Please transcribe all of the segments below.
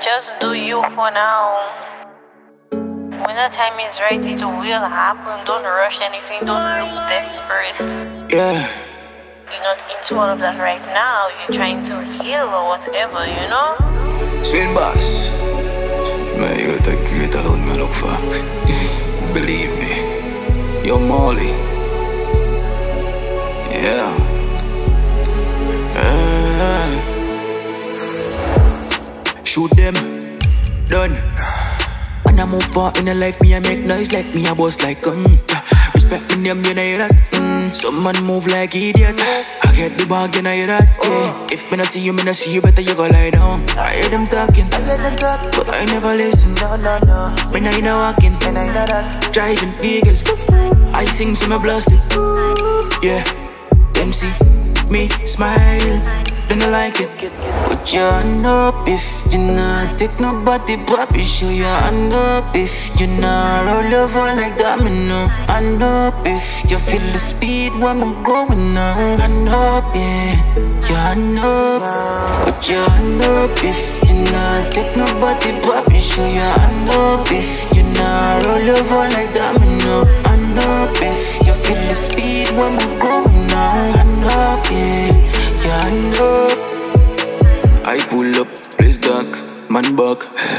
Just do you for now. When the time is right, it will happen. Don't rush anything, don't look desperate. Yeah. You're not into all of that right now. You're trying to heal or whatever, you know? Swing boss. Man, you got that great alone me look for. Believe me. You're Marley. Yeah. Shoot them. Done. And I move far in the life, me I make noise like me, I boss like gun. Respect me name, you know you that. Some man move like idiot. I get the bargain, I hear that. Yeah. If me not see you, better you go lie down. I hear them talking, but I never listen. No. Me nah in a walking, driving vehicles. I sing so me blast it. Yeah, them see me smile, then I like it. Put your hand up if you not take nobody, papi. Show your hand up if you not roll over like domino. Hand up if you feel the speed when I'm going now. Hand up, yeah, your hand up. Put your hand up if you not take nobody, papi. Show your hand up if you not roll over like domino. Hand up if you feel the speed when I'm going now. Hand up, yeah, your hand up. I pull up, place dark, man back.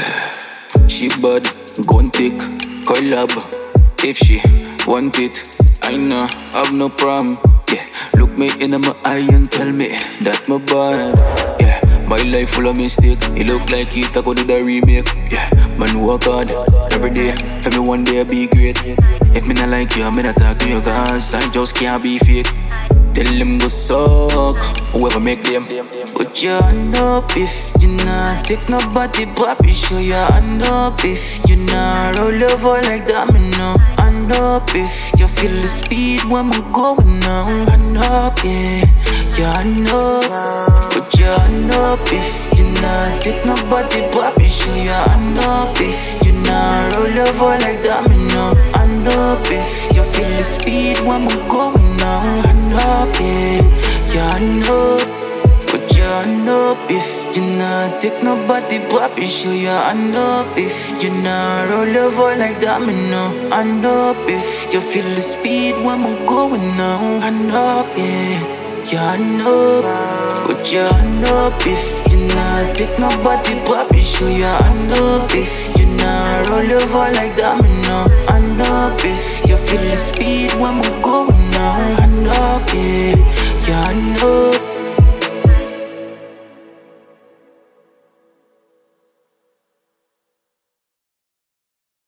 She bad, gun thick, collab. If she want it, I know, have no problem. Yeah, look me in my eye and tell me that my bad. Yeah, my life full of mistake. It look like it, I go do the remake. Yeah, man work hard every day. For me one day I be great. If me not like you, I'm not talk to you, cause I just can't be fake. Tell them go suck, whoever make them. Put your hand up if you not take nobody, papi. Show your hand up if you not roll over like domino. Hand up if you feel the speed when I'm going now. Hand up, yeah, your hand up. Put your hand up if you not take nobody, papi. Show your hand up if you not roll over like domino. Hand up if you feel the speed when I'm going now. Hand up, yeah, your hand up. Put your hand up if you not take nobody, papi. Show your hand up if you not roll over like domino. Hand up if you feel the speed when I'm going now. Hand up, yeah, your hand up. Put your hand up if you not take nobody, papi. Show your hand up if you not roll over like domino. Hand up if you feel the speed when I'm going now. Hand up, yeah, your hand up.